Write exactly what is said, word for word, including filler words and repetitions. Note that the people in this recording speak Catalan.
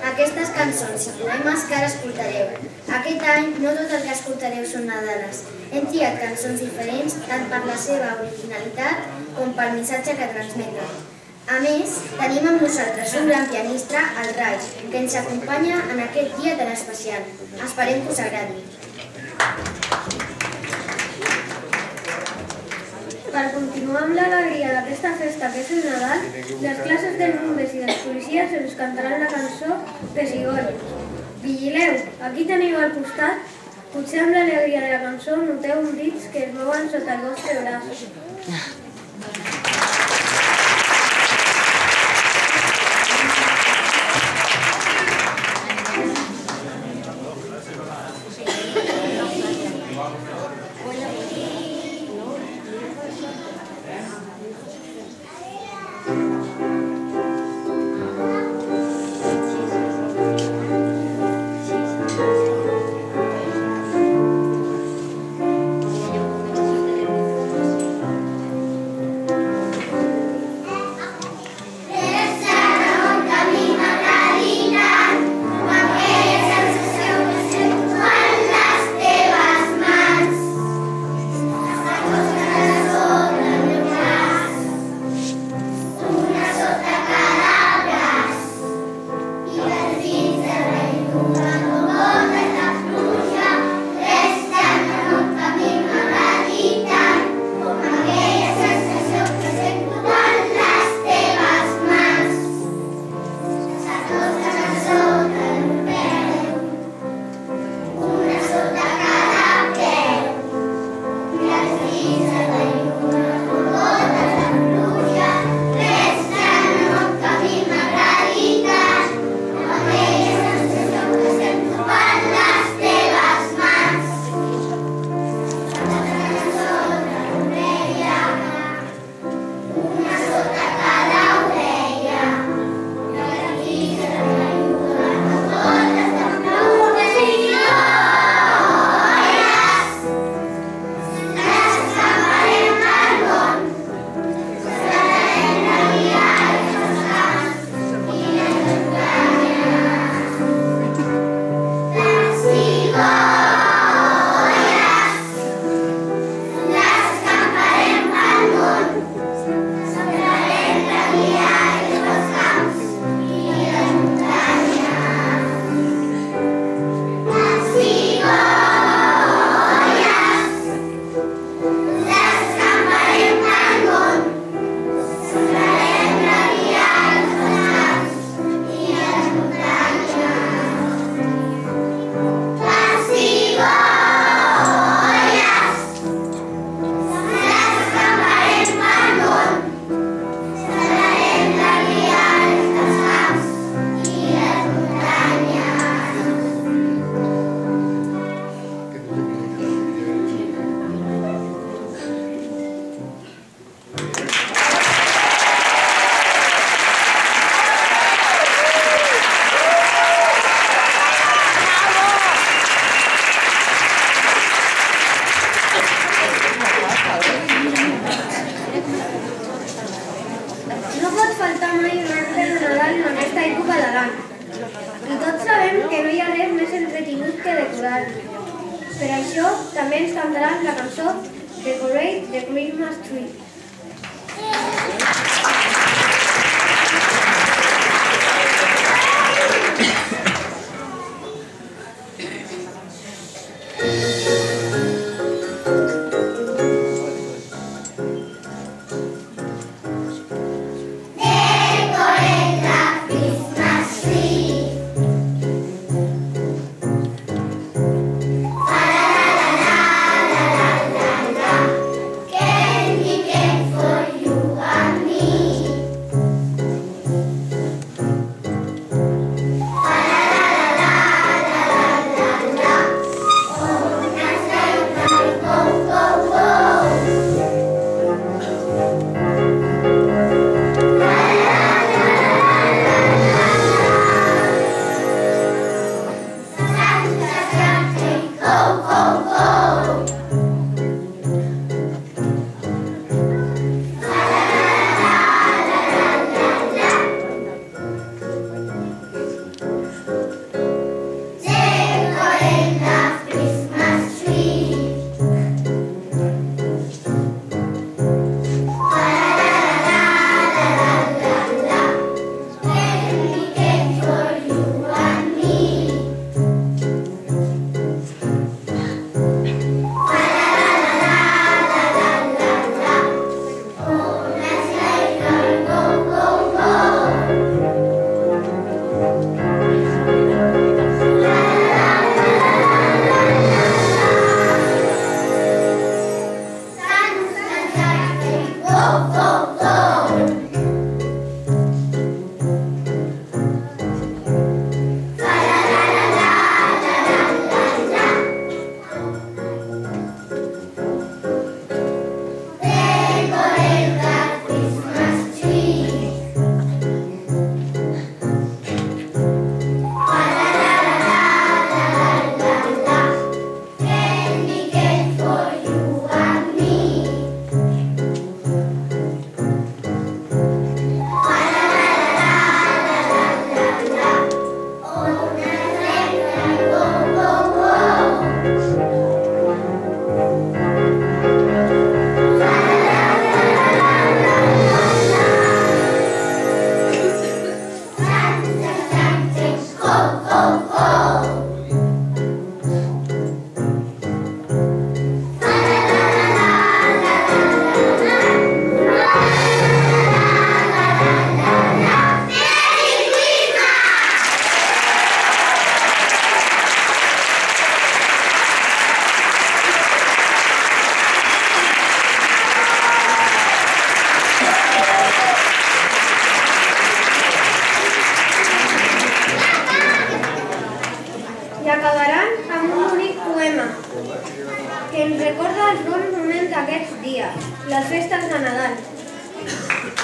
aquestes cançons i poemes que ara escoltareu. Aquest any no tot el que escoltareu són nadales. Hem triat cançons diferents tant per la seva originalitat com pel missatge que transmeten. A més, tenim amb nosaltres un gran pianista, el Rai, que ens acompanya en aquest dia tan especial. Esperem que us agradi. Per continuar amb l'alegria d'aquesta festa que és el Nadal, les classes dels bombers i dels policies ens cantaran la cançó Pessigolles. Vigileu, aquí teniu al costat. Potser amb l'alegria de la cançó noteu uns dits que es mouen sota el vostre braç. Per això també ens cantaran la cançó Decorate the Christmas Tree. Candy cane for you and me. que ens recorda els bons moments d'aquests dies, les festes de Nadal.